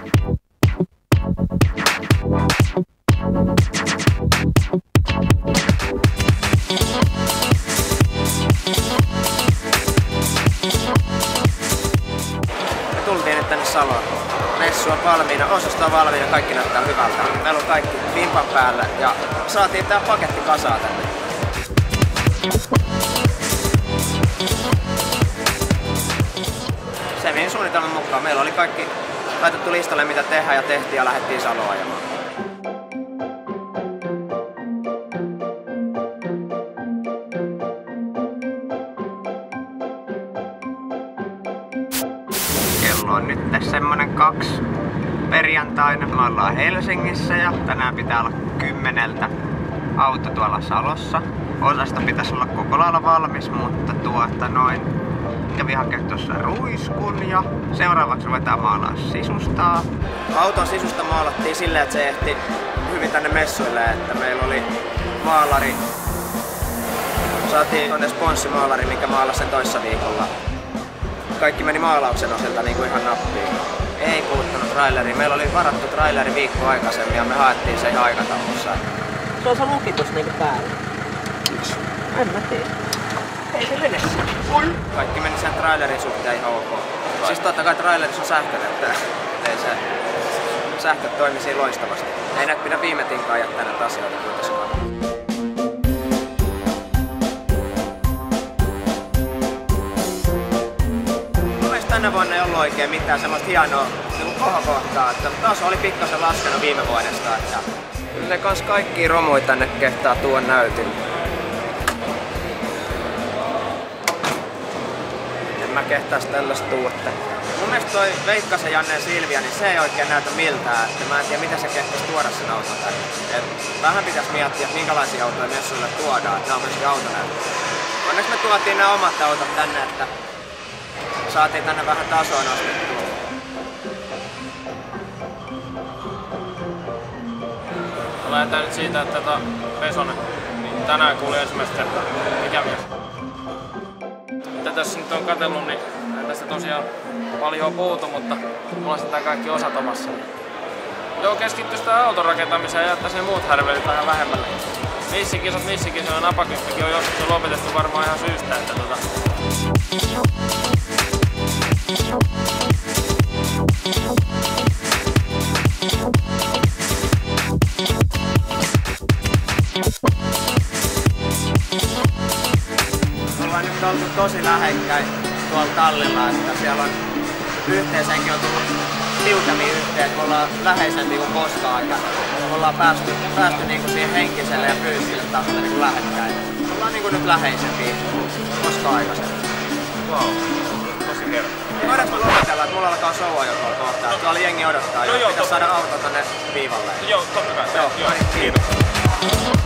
Tultiin nyt tänne Saloon. Messu on valmiina, osasto on valmiina, kaikki näyttää hyvältä. Meillä on kaikki vimpan päällä ja saatiin tää paketti kasaan tänne. Se meni suunnitelman mukaan. Meillä oli kaikki laitettu listalle mitä tehdään ja tehtiin ja lähdettiin Saloon ajamaan. Kello on nyt semmonen 2 perjantaina. Me ollaan Helsingissä ja tänään pitää olla 10 auto tuolla Salossa. Osasta pitäisi olla koko lailla valmis, mutta kävi hakemaan tuossa ruiskun ja seuraavaksi ruvetaan maalaa sisustaa. Auton sisusta maalattiin silleen, että se ehti hyvin tänne messuille, että meillä oli maalari. Saatiin tuonne sponssimaalari, mikä maalasi sen toissa viikolla. Kaikki meni maalauksen osalta niin kuin ihan nappiin. Ei puuttunut traileriin. Meillä oli varattu traileri viikko aikaisemmin ja me haettiin se ihan aikataulussa. Se on se lukitus niinku päällä. En mä tiedä. Ei se mene. Kaikki meni sen trailerin suhteen ihan ok. Siis totta kai trailerissa on sähköt, että ei se sähköt toimi siinä loistavasti. Ei näitä pidä viime tinkaan jättää näitä asioita kuitenkaan. Tänä vuonna ei ollut oikein mitään semmoista hienoa kohokohtaa, että taso oli pikkasen laskenut viime vuodesta, että ne kans kaikki romuja tänne kehtaa tuon näytin. En mä kehtais tällaista tuotta. Mun mielestä toi Veikkasen Janne ja Silvia, niin se ei oikein näytä miltään, että mä en tiedä miten se kehtais tuoda sen auton tänne. Et vähän pitäis miettiä, että minkälaisia autoja messuille tuodaan, että nää on myöskin autonäyttö. Onneksi me tuotiin nämä omat autot tänne, että saatiin tänne vähän tasoa nostettua. Lähdetään nyt siitä, että Pesonen tänään kuuli ensimmäistä kertaa. Mikä mies? Mitä tässä nyt on katsellut, niin tästä tosiaan paljon puutu, mutta mulla on kaikki osat omassa. Joo, keskittyy sitä auton rakentamiseen ja jättää sen muut härvelit vähän vähemmälle. Missikisat ja napakymppikin on joskus lopetettu varmaan ihan syystä, että ollaan nyt oltu tosi lähekkäin tuolla tallilla, että siellä on yhteiseenkin on tullut tiukemmin yhteen, että me ollaan läheisempi kuin koskaan aikana. Me ollaan päästy niinku siihen henkiselle ja fyysiselle tasolle niinku lähekkäin. Me ollaan niinku nyt läheisempiä koskaan aikaisemmin. Wow, tosi hieno. Voidaanko me lopetella, että mulla alkaa showa joko kohtaa? Tuolla jengi odottaa ja pitäisi saada auto tonne viivalle. Joo, totta kai. Joo, kiitos.